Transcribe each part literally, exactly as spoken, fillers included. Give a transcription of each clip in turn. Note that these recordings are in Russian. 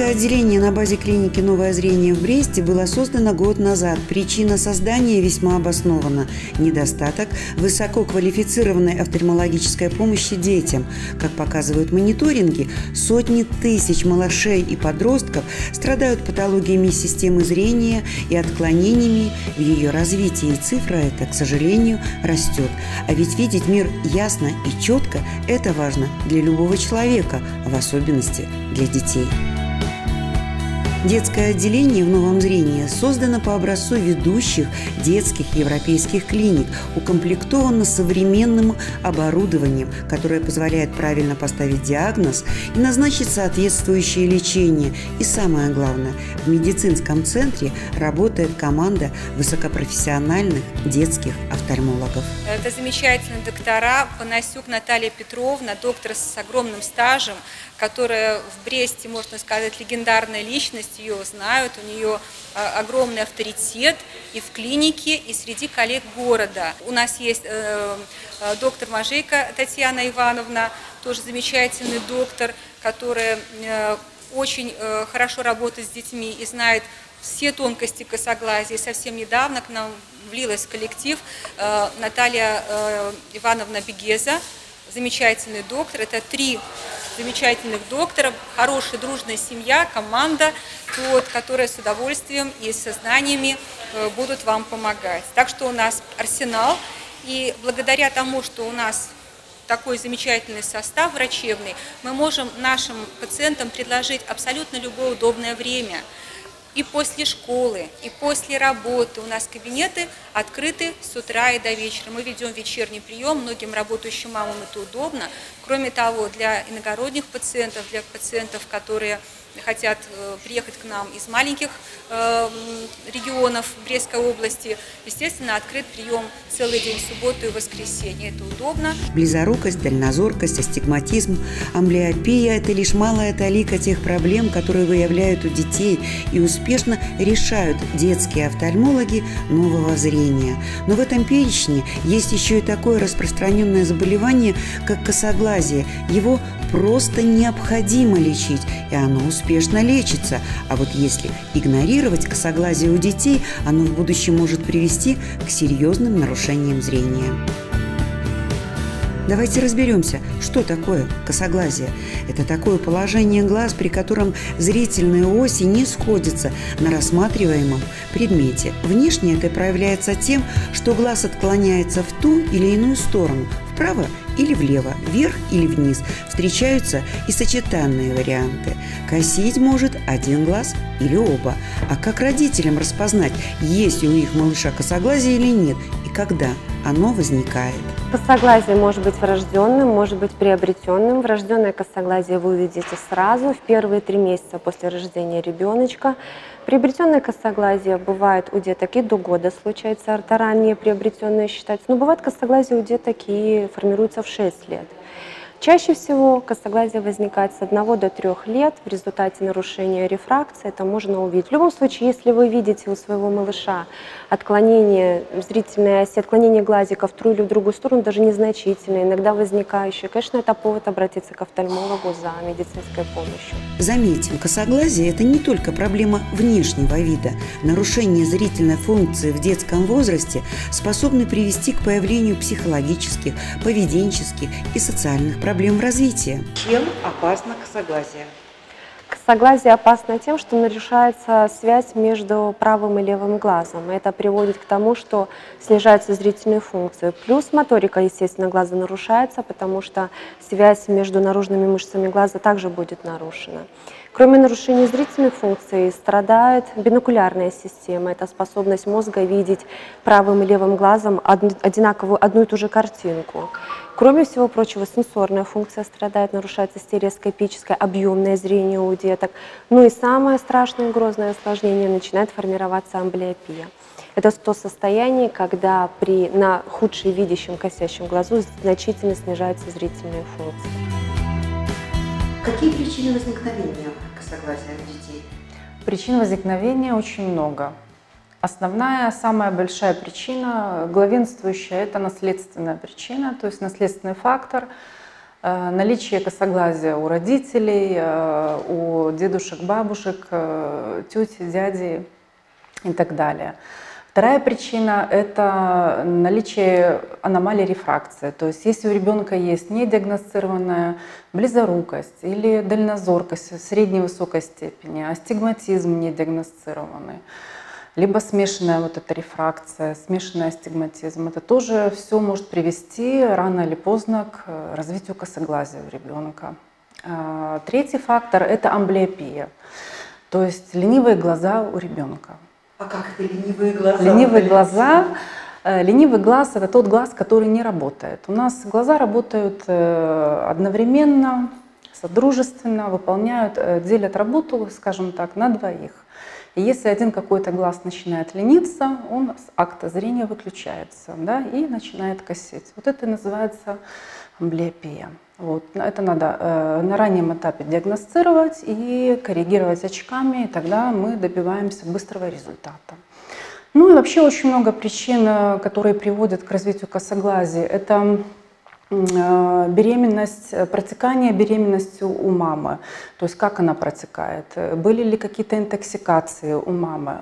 Детское отделение на базе клиники «Новое зрение» в Бресте было создано год назад. Причина создания весьма обоснована – недостаток высококвалифицированной офтальмологической помощи детям. Как показывают мониторинги, сотни тысяч малышей и подростков страдают патологиями системы зрения и отклонениями в ее развитии. И цифра эта, к сожалению, растет. А ведь видеть мир ясно и четко – это важно для любого человека, а в особенности для детей. Детское отделение в «Новом зрении» создано по образцу ведущих детских европейских клиник, укомплектовано современным оборудованием, которое позволяет правильно поставить диагноз и назначить соответствующее лечение. И самое главное, в медицинском центре работает команда высокопрофессиональных детских офтальмологов. Это замечательные доктора Панасюк Наталья Петровна, доктор с огромным стажем, которая в Бресте, можно сказать, легендарная личность. Ее знают, у нее огромный авторитет и в клинике, и среди коллег города. У нас есть э, доктор Мажейко Татьяна Ивановна, тоже замечательный доктор, которая э, очень э, хорошо работает с детьми и знает все тонкости косоглазия. Совсем недавно к нам влилась в коллектив э, Наталья э, Ивановна Бегеза, замечательный доктор. Это три замечательных докторов, хорошая дружная семья, команда, вот, которая с удовольствием и со знаниями э, будут вам помогать. Так что у нас арсенал, и благодаря тому, что у нас такой замечательный состав врачебный, мы можем нашим пациентам предложить абсолютно любое удобное время. И после школы, и после работы. У нас кабинеты открыты с утра и до вечера. Мы ведем вечерний прием, многим работающим мамам это удобно. Кроме того, для иногородних пациентов, для пациентов, которые хотят приехать к нам из маленьких э, регионов Брестской области, естественно, открыт прием целый день в субботу и воскресенье. Это удобно. Близорукость, дальнозоркость, астигматизм, амблиопия – это лишь малая талика тех проблем, которые выявляют у детей и успешно решают детские офтальмологи нового зрения. Но в этом перечне есть еще и такое распространенное заболевание, как косоглазие. Его просто необходимо лечить, и оно успешно лечится. А вот если игнорировать косоглазие у детей, оно в будущем может привести к серьезным нарушениям зрения. Давайте разберемся, что такое косоглазие. Это такое положение глаз, при котором зрительные оси не сходятся на рассматриваемом предмете. Внешне это проявляется тем, что глаз отклоняется в ту или иную сторону, вправо или влево, вверх или вниз. Встречаются и сочетанные варианты. Косить может один глаз или оба. А как родителям распознать, есть ли у их малыша косоглазие или нет, и когда оно возникает? Косоглазие может быть врожденным, может быть приобретенным. Врожденное косоглазие вы увидите сразу, в первые три месяца после рождения ребеночка. Приобретенное косоглазие бывает у деток и до года случается, это ранее приобретенное считается. Но бывает косоглазие у деток и формируется в шесть лет. Чаще всего косоглазие возникает с одного до трёх лет в результате нарушения рефракции. Это можно увидеть. В любом случае, если вы видите у своего малыша отклонение зрительной оси, отклонение глазика в ту или в другую сторону, даже незначительное, иногда возникающее, конечно, это повод обратиться к офтальмологу за медицинской помощью. Заметим, косоглазие – это не только проблема внешнего вида. Нарушение зрительной функции в детском возрасте способны привести к появлению психологических, поведенческих и социальных проблем. Проблем в развитии. Чем опасно косоглазие? Косоглазие опасно тем, что нарушается связь между правым и левым глазом. Это приводит к тому, что снижаются зрительные функции. Плюс моторика, естественно, глаза нарушается, потому что связь между наружными мышцами глаза также будет нарушена. Кроме нарушения зрительных функций, страдает бинокулярная система. Это способность мозга видеть правым и левым глазом одинаковую, одну и ту же картинку. Кроме всего прочего, сенсорная функция страдает, нарушается стереоскопическое, объемное зрение у деток. Ну и самое страшное и грозное осложнение – начинает формироваться амблиопия. Это то состояние, когда при, на худшем видящем косящем глазу значительно снижаются зрительные функции. Какие причины возникновения косоглазия у детей? Причин возникновения очень много. Основная, самая большая причина, главенствующая, это наследственная причина, то есть наследственный фактор. наличие косоглазия у родителей, у дедушек, бабушек, тети, дяди и так далее. Вторая причина – это наличие аномалий рефракции. То есть если у ребенка есть недиагностированная близорукость или дальнозоркость средней высокой степени, астигматизм недиагностированный, либо смешанная вот эта рефракция, смешанный астигматизм, это тоже все может привести рано или поздно к развитию косоглазия у ребенка. Третий фактор – это амблиопия, то есть ленивые глаза у ребенка. А как это ленивые глаза? Ленивые глаза. Ленивый глаз – это тот глаз, который не работает. У нас глаза работают одновременно, содружественно, выполняют, делят работу, скажем так, на двоих. И если один какой-то глаз начинает лениться, он с акта зрения выключается, да, и начинает косить. Вот это и называется амблиопия. Вот. Это надо э, на раннем этапе диагностировать и коррегировать очками, и тогда мы добиваемся быстрого результата. Ну и вообще очень много причин, которые приводят к развитию косоглазия. Это э, беременность, протекание беременности у мамы, то есть как она протекает, были ли какие-то интоксикации у мамы,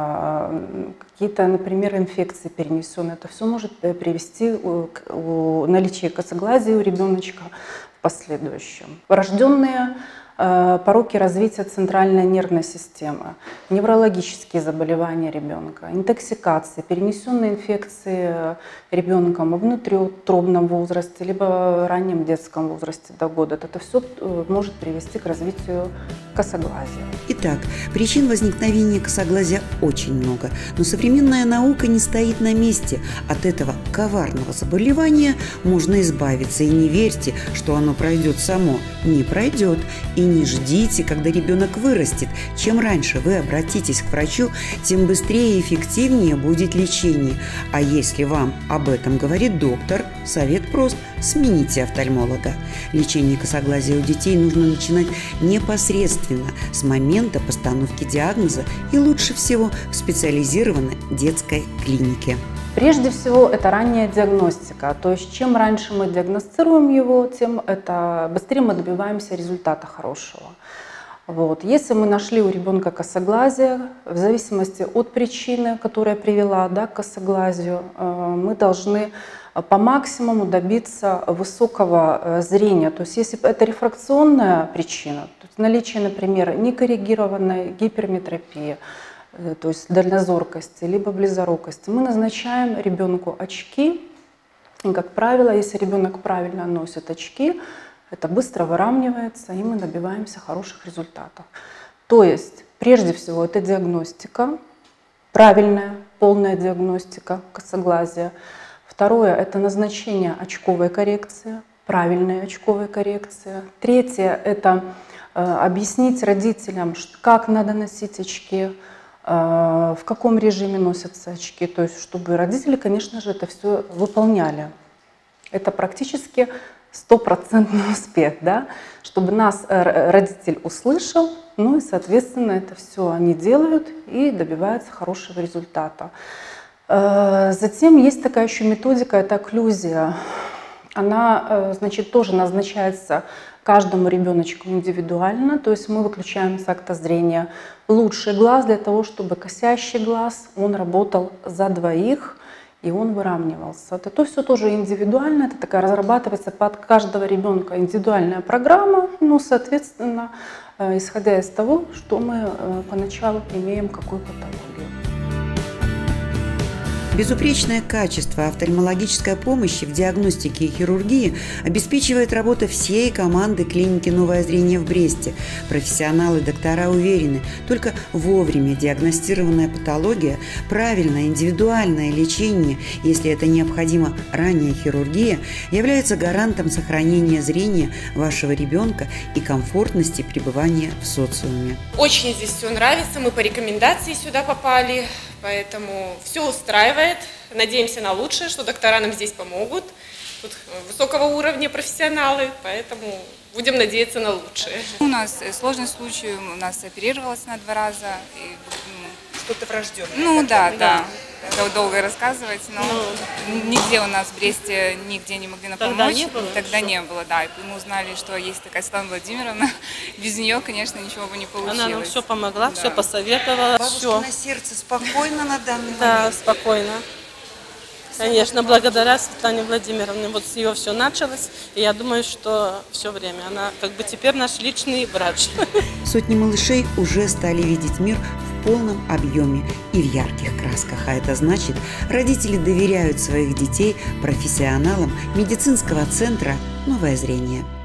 э, какие-то, например, инфекции перенесенные. Это все может привести к наличию косоглазия у ребеночка в последующем. Врожденные э, пороки развития центральной нервной системы, неврологические заболевания ребенка, интоксикации, перенесенные инфекции ребенком во внутриутробном возрасте, либо в раннем детском возрасте до года. Это все может привести к развитию косоглазия. Итак, причин возникновения косоглазия очень много, но современная наука не стоит на месте. От этого коварного заболевания можно избавиться. И не верьте, что оно пройдет само. Не пройдет. И не ждите, когда ребенок вырастет. Чем раньше вы обратитесь к врачу, тем быстрее и эффективнее будет лечение. А если вам об этом говорит доктор, совет прост – смените офтальмолога. Лечение косоглазия у детей нужно начинать непосредственно с момента постановки диагноза и лучше всего в специализированной детской клинике. Прежде всего, это ранняя диагностика. То есть, чем раньше мы диагностируем его, тем это быстрее мы добиваемся результата хорошего. Вот. Если мы нашли у ребенка косоглазие, в зависимости от причины, которая привела, да, к косоглазию, мы должны по максимуму добиться высокого зрения. То есть если это рефракционная причина, то есть наличие, например, некоррегированной гиперметропии, то есть дальнозоркости, либо близорукости, мы назначаем ребенку очки. И, как правило, если ребенок правильно носит очки, это быстро выравнивается, и мы добиваемся хороших результатов. То есть, прежде всего, это диагностика, правильная, полная диагностика косоглазия. Второе – это назначение очковой коррекции, правильной очковой коррекции. Третье – это э, объяснить родителям, как надо носить очки, э, в каком режиме носятся очки, то есть чтобы родители, конечно же, это все выполняли. Это практически стопроцентный успех, да? Чтобы нас родитель услышал, ну и, соответственно, это все они делают и добиваются хорошего результата. Затем есть такая еще методика, это окклюзия. Она, значит, тоже назначается каждому ребеночку индивидуально, то есть мы выключаем с акта зрения лучший глаз для того, чтобы косящий глаз, он работал за двоих, и он выравнивался. Это все тоже индивидуально, это такая разрабатывается под каждого ребенка индивидуальная программа, ну, соответственно, исходя из того, что мы поначалу имеем, какую патологию. Безупречное качество офтальмологической помощи в диагностике и хирургии обеспечивает работа всей команды клиники «Новое зрение» в Бресте. Профессионалы и доктора уверены, только вовремя диагностированная патология, правильное индивидуальное лечение, если это необходимо ранняя хирургия, является гарантом сохранения зрения вашего ребенка и комфортности пребывания в социуме. Очень здесь все нравится, мы по рекомендации сюда попали. Поэтому все устраивает. Надеемся на лучшее, что доктора нам здесь помогут. Тут высокого уровня профессионалы, поэтому будем надеяться на лучшее. У нас сложный случай, у нас оперировалась на два раза. Что-то врожденное. Ну да, да. Это долго рассказывать, но ну, нигде у нас в Бресте нигде не могли нам тогда помочь. Не было, тогда что? не было, да. И мы узнали, что есть такая Светлана Владимировна. Без нее, конечно, ничего бы не получилось. Она нам все помогла, да. все посоветовала. Бабушкино Все. сердце спокойно на данный Да, момент? спокойно. Конечно, благодаря Светлане Владимировне. Вот с нее все началось. И я думаю, что все время. Она как бы теперь наш личный врач. Сотни малышей уже стали видеть мир в полном объеме и в ярких красках. А это значит, родители доверяют своих детей профессионалам медицинского центра «Новое зрение».